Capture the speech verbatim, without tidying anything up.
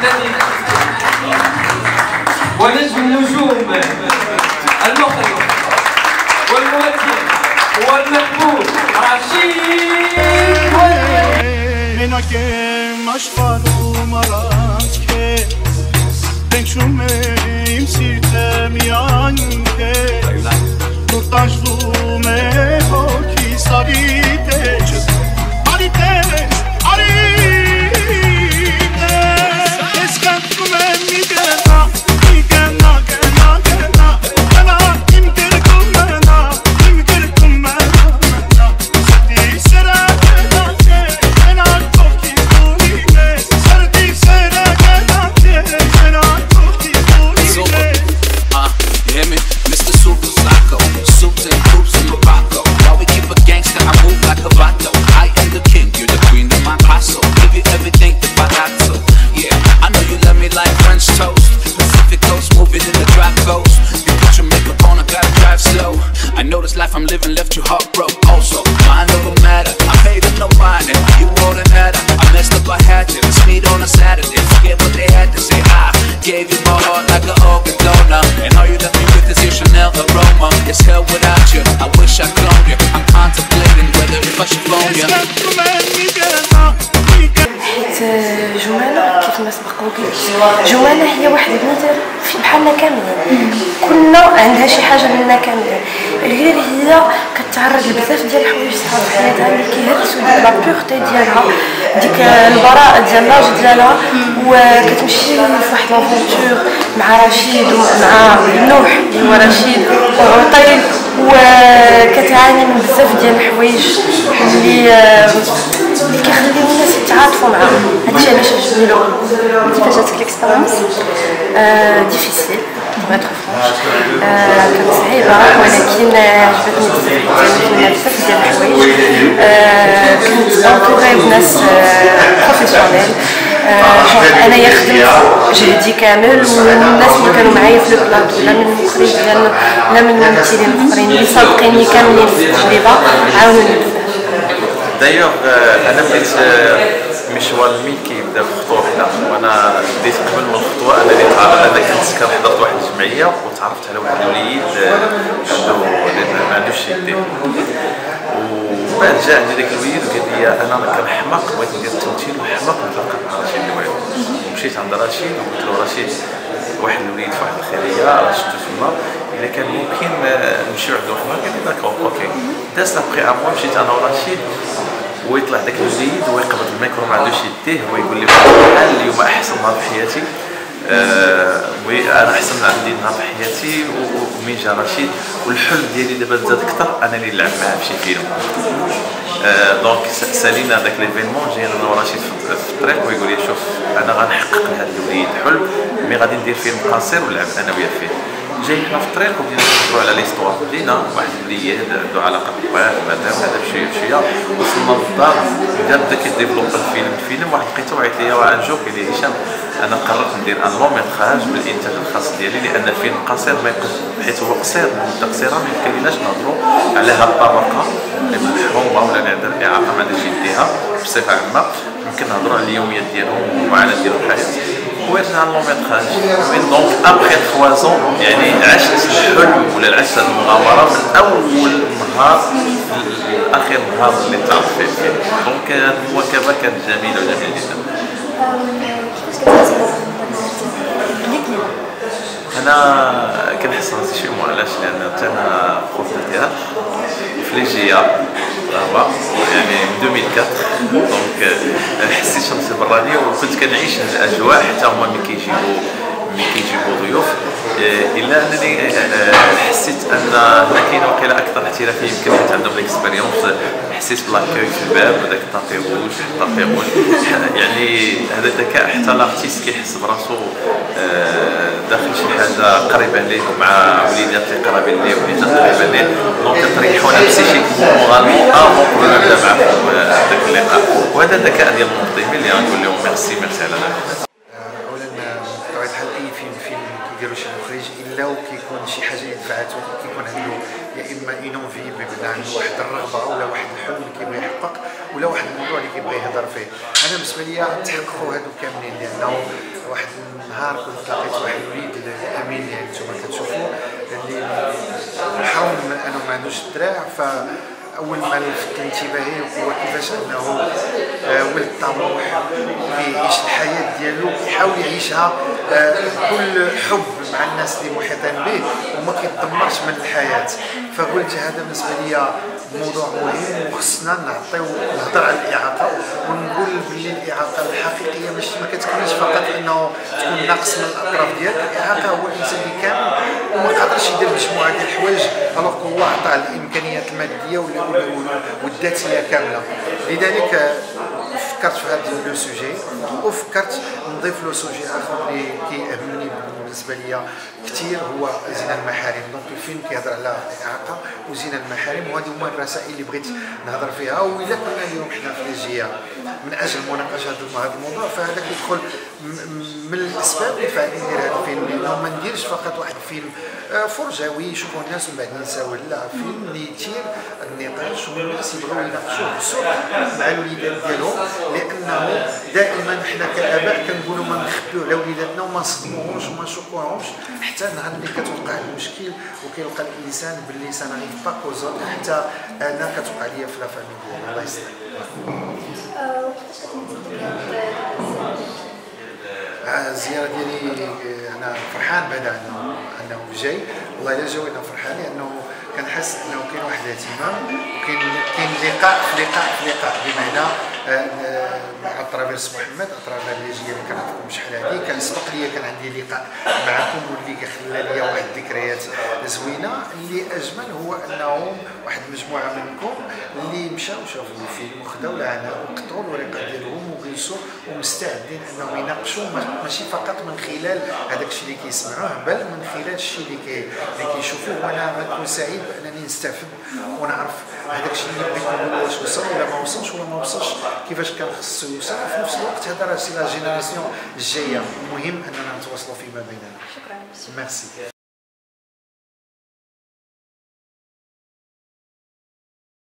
الذي ونجم النجوم المخرج والممثل والمحبوب رشيد مناكم aşklarım aras kes Bençumeyim sitem yanke Muhtaçlığım o ki sariteç Ariteç, ariteç Eskentum emmi gena, mi gena, gena, gena Gena imkirkum mena, imkirkum mena, mena Seti sere gena ke, gena toki durine Serti sere gena ke, gena toki durine Uh, you hear me? Mister Super Psycho, suits and hoops in Morocco. While we keep a gangster, I move like a vato. I am the king, you're the queen of my castle. Give you everything if I got to. Yeah, I know you love me like French toast. Pacific coast, moving in the drop coast. You put your makeup on, I gotta drive slow. I know this life I'm living left you heartbroken. Also, mind over matter. I paid up no mind, and you more than that. I messed up, I had to. Let's meet on a Saturday. Forget what they had to say. I gave you my heart like an organ donor, and all you left me with is your Chanel aroma. It's hell without you. I wish I cloned you. I'm contemplating whether if I should phone you. جمانة كيف ما سبق وقلت جمانة هي واحد البنت بحالنا كاملين كلنا عندها شي حاجة منا كاملين غير هي كتعرض لبزاف ديال الحوايج صعاب في حياتها اللي كيهرسوا ديك لا بيغتي ديالها ديك البراءة ديال لاج ديالها وكتمشي فواحد لافونتور مع رشيد ومع نوح اللي هو رشيد وعطيل وكتعاني من بزاف ديال الحوايج اللي اللي كيخليو الناس يتعاطفوا معاها هادشي علاش عجبني له. كيفاش جاتك ليكسبيريونس؟ ديفيسيل بوغ اتر فرونش كانت صعيبه ولكن عجبتني بزاف ديال الحوايج كنت انطوري بناس بروفيسيونيل انايا خدمت جهدي كامل والناس اللي كانوا معايا في البلاطو لا من المخرج لا من الممثلين الاخرين اللي سابقيني كاملين في التجربه عاونوني بزاف. دايوغ انا بديت مشوار الميل كيبدا بخطوه وحده وانا بديت قبل من الخطوه انا اللي تعرف انا كنت كنحضر واحد الجمعيه وتعرفت على واحد الوليد عنده ما عندوش يدين وبعد جا عندي داك الوليد وقال لي انا كنحماق بغيت ندير التمثيل وحماق نتلاقى مع رشيد الوالد ومشيت عند رشيد وقلت له رشيد واحد الوليد في واحد الخيريه راه شفتو تما الا كان ممكن نمشيو عند واحد قال لي داكور اوكي داز لابخي ان موا مشيت انا ورشيد ويطلع داك الوليد ويقبض الميكرو ما عندوش يديه ويقول لي بحال اليوم احسن نهار في حياتي أه انا احسن عندي نهار في حياتي ومين جا رشيد والحلم ديالي دابا زاد اكثر انا اللي نلعب معاه في شي فيلم أه دونك سالينا داك ليفينمون جينا انا ورشيد في الطريق ويقول لي شوف انا غنحقق لهذا الوليد حلم مي غادي ندير فيلم قصير ونلعب انا وياه فيه جاي حنا في الطريق وبدينا نهضروا على ليستوار بدينا واحد الوليد عنده علاقه بالباب هذا وهذا بشويه بشويه وصلنا للدار بدا بدا كيديفلوب الفيلم الفيلم واحد لقيته عيط ليا واه نجو قال لي هشام انا قررت ندير ان لون ميتراج بالانتاج الخاص ديالي لان الفيلم قصير ما يقدر حيت هو قصير مده قصيره ما يمكنلناش نهضروا على هذه الطبقه المحرومه ولا اللي عندها الاعاقه ما عندهاش يديها بصفه عامه يمكن نهضروا على اليوميات ديالهم والمعاناه ديالهم في الحياه ورجعنا للون ميتراج دونك ابخي ثلاث زون يعني عشت الحلم ولا عشت هذه المغامره من اول نهار لاخر نهار اللي تعرف فيه دونك المواكبه كانت جميله وجميله جدا. انا كنحس راسي شي معلاش لان حتى انا بروف دو تياتر في ليجيا يعني من ألفين وأربعة دونك حسيت راسي براني وكنت كنعيش الاجواء حتى هما ملي كيجيبوا ملي كيجيبوا ضيوف الا انني حسيت ان هنا كاين وقيله اكثر احترافيه يمكن حيت عندهم ليكسبيريونس حسيت بلاكوي في الباب وداك الطابي روج الطابي روج يعني هذا الذكاء حتى لارتيست كيحس براسو داخل شي حاجه قريبه ليه ومع وليدات اللي قريبين ليه وليدات قريبه ليه دونك كتريحونا بسيشيكمون مورالمون افون قبل ما نبدا معاكم هذاك اللقاء وهذا الذكاء ديال المنظمين اللي غنقول لهم ميرسي ميرسي على هذا. اولا بطبيعه الحال اي فيلم فيلم كيديروا شي مخرج الا وكيكون شي حاجه اللي دفعته، كيكون عنده يا اما اينوفي بمعنى عنده واحد الرغبه ولا واحد الحلم اللي كيبغي يحقق ولا واحد الموضوع اللي كيبغي يهضر فيه. انا بالنسبه لي تحققوا هادو كاملين، لانه واحد النهار كنت لقيت واحد الوليد الامين اللي نتوما كتشوفوا اللي محروم من انه ما عندوش الدراع، ف اول ما لفت انتباهي هو كيفاش انه ولد طموح كيعيش الحياه ديالو، كيحاول يعيشها بكل حب مع الناس اللي محيطين به وما كيتدمرش من الحياه. فقلت هذا بالنسبه لي موضوع مهم وخصنا نعطيو نهضر على الاعاقه ونقول باللي الاعاقه الحقيقيه ماشي ما كتكونش فقط انه تكون ناقص من الاطراف ديالك، الاعاقه هو الانسان اللي كامل وما قادرش يدير مجموعه ديال الحوايج الوغ هو عطاه الامكانيات الماديه والذاتيه كامله. لذلك فكرت في هذا لو سوجي وفكرت نضيف له سوجي اخر اللي كيهمني بالنسبه ليا كثير هو زنا المحارم. دونك الفيلم كيهضر على الاعاقه وزنا المحارم، وهذه هما الرسائل اللي بغيت نهضر فيها. والا كنا اليوم حنا في الجهه من اجل مناقشه هذا الموضوع فهذا كيدخل من الاسباب اللي فعلا ندير هذا الفيلم، لانه ما نديرش فقط واحد الفيلم فرجوي يشوفوا الناس ومن بعد ننساوه، لا فيلم اللي يثير النقاش والناس يبغوا يناقشوه بصوت مع الوليدات ديالهم، لانه دائما حنا كاباء كنقولوا ما نخبيو على وليداتنا وما نصدموهمش وما نشوكوهمش حتى النهار اللي كتوقع المشكل وكيلقى الانسان باللي سا ناريف با كوزون حتى انا كتوقع ليا في لا فامي ديالي. الله يسلمك. الزياره ديالي انا فرحان بعد انه انه جاي، والله الا جاو انا فرحان لانه كنحس انه كاين واحد الاهتمام وكاين كاين لقاء في لقاء في لقاء بمعنى مع ترافيرس محمد اترافير ليجيه اللي كنعرفكم شحال هادي كان سبق ليا كان عندي لقاء معكم واللي خلى ليا واحد الذكريات زوينه. اللي اجمل هو انه واحد المجموعه منكم اللي مشاو شافوا الفيلم وخداو العناء وقطعوا الورقه ديالهم وجلسوا ومستعدين انهم يناقشوا ماشي فقط من خلال هذاك الشيء اللي كيسمعوه بل من خلال الشيء اللي كي اللي كيشوفوه. وانا غنكون سعيد بانني نستفد ونعرف هذاك الشيء اللي بغيت نقول واش وصل ولا ما وصلش ولا ما وصلش كيفاش كان خصو يوصل. وفي نفس الوقت هذا راه سي لا جينيراسيون الجايه مهم اننا نتواصلوا فيما بيننا. شكرا. ميرسي.